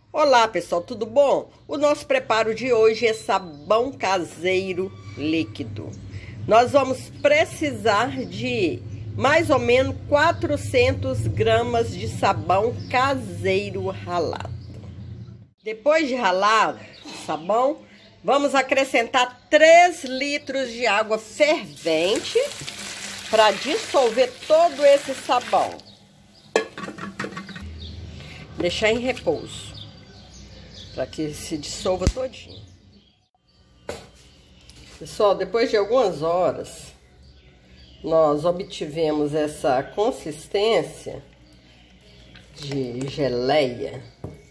Olá pessoal, tudo bom? O nosso preparo de hoje é sabão caseiro líquido. Nós vamos precisar de mais ou menos 400 gramas de sabão caseiro ralado. Depois de ralado o sabão, vamos acrescentar 3 litros de água fervente para dissolver todo esse sabão. Deixar em repouso, para que se dissolva todinho. Pessoal, depois de algumas horas, nós obtivemos essa consistência de geleia.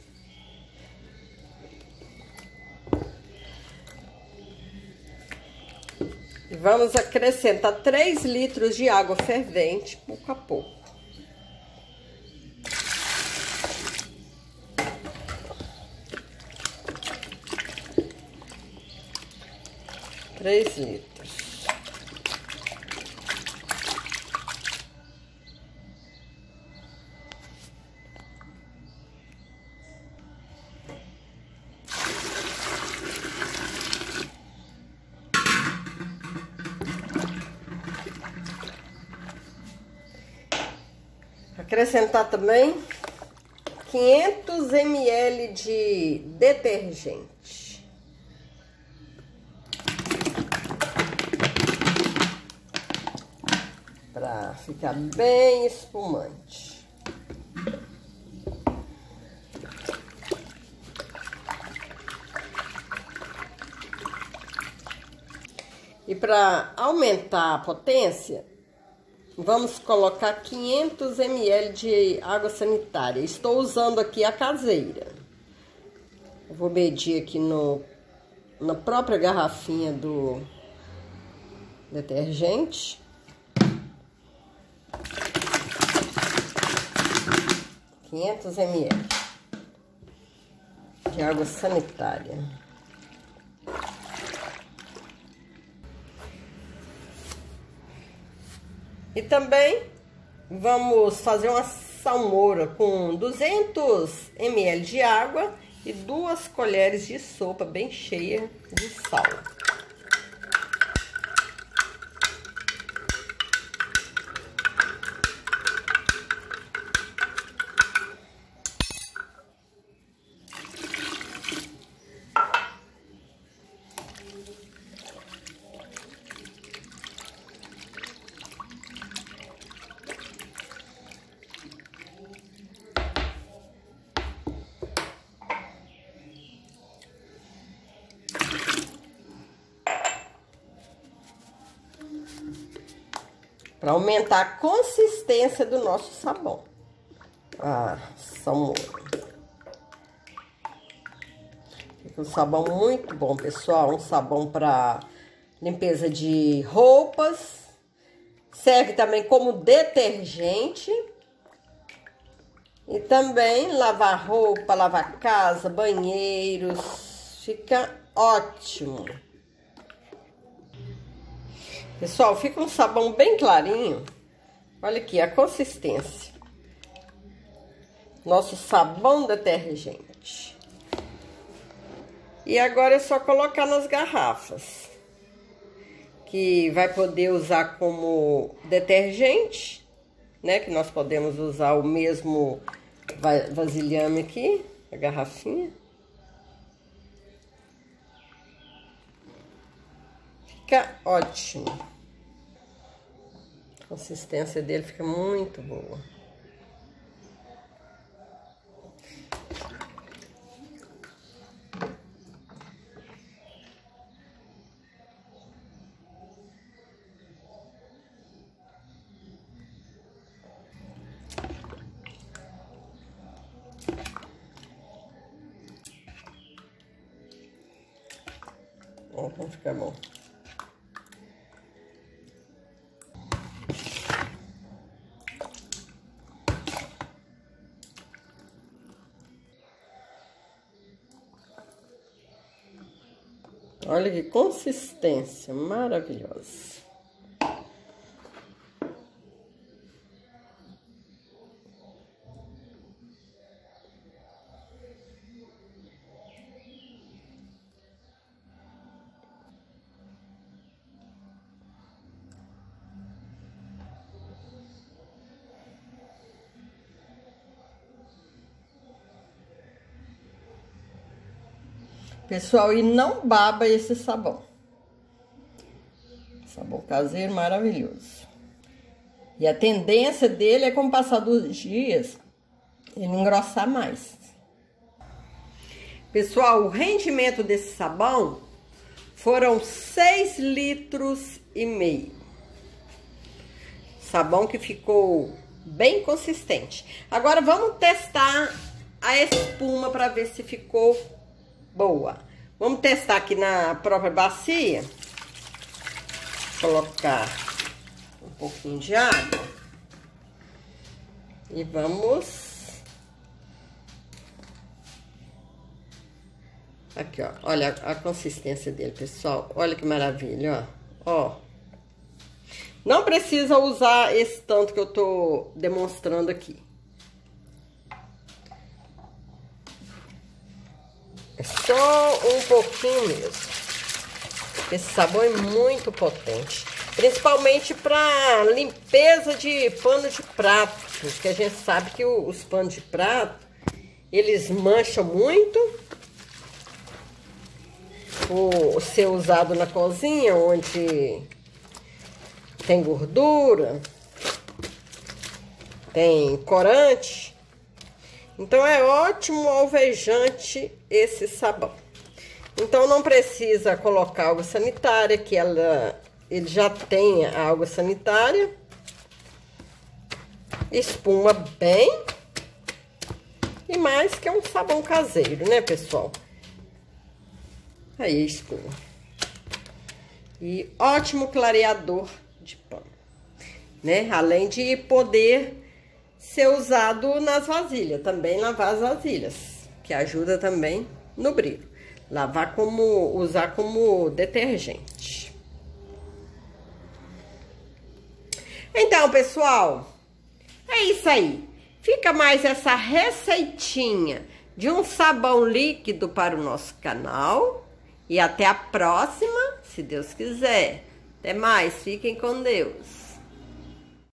E vamos acrescentar 3 litros de água fervente, pouco a pouco. 3 litros. Acrescentar também 500 ml de detergente. Para ficar bem espumante. E para aumentar a potência, vamos colocar 500 ml de água sanitária. Estou usando aqui a caseira. Eu vou medir aqui na própria garrafinha do detergente. 500 ml de água sanitária. E também vamos fazer uma salmoura com 200 ml de água e 2 colheres de sopa bem cheia de sal. Para aumentar a consistência do nosso sabão. Salmoura. Fica um sabão muito bom, pessoal. Um sabão para limpeza de roupas. Serve também como detergente. E também lavar roupa, lavar casa, banheiros. Fica ótimo. Pessoal, fica um sabão bem clarinho. Olha aqui a consistência. Nosso sabão detergente. E agora é só colocar nas garrafas. Que vai poder usar como detergente, né? Que nós podemos usar o mesmo vasilhame aqui, a garrafinha. Fica ótimo. A consistência dele fica muito boa. Vai ficar bom. Olha que consistência maravilhosa. Pessoal, e não baba esse sabão. Sabão caseiro maravilhoso. E a tendência dele é, com o passar dos dias, ele engrossar mais. Pessoal, o rendimento desse sabão foram 6,5 litros. Sabão que ficou bem consistente. Agora vamos testar a espuma para ver se ficou boa. Vamos testar aqui na própria bacia. Colocar um pouquinho de água. E vamos... Aqui, ó. Olha a consistência dele, pessoal. Olha que maravilha, ó. Ó. Não precisa usar esse tanto que eu tô demonstrando aqui. É só um pouquinho mesmo. Esse sabão é muito potente. Principalmente para limpeza de pano de prato. Porque a gente sabe que os panos de prato, eles mancham muito. Por ser usado na cozinha, onde tem gordura, tem corante. Então é ótimo alvejante esse sabão. Então não precisa colocar água sanitária, que ele já tem a água sanitária. Espuma bem. E mais que é um sabão caseiro, né, pessoal? Aí, espuma. E ótimo clareador de pano, né? Além de poder ser usado nas vasilhas, também lavar as vasilhas, que ajuda também no brilho. Usar como detergente. Então, pessoal, é isso aí. Fica mais essa receitinha de um sabão líquido para o nosso canal. E até a próxima, se Deus quiser. Até mais, fiquem com Deus.